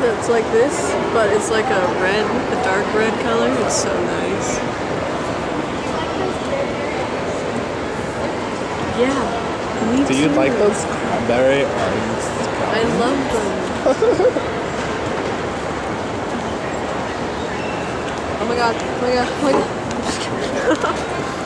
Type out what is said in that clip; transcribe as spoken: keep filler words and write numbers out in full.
that's like this, but it's like a red, a dark red color. It's so nice. Yeah, me Do you too. like those cranberry orange? I love them. Oh my god, oh my god, oh my god. I'm just kidding.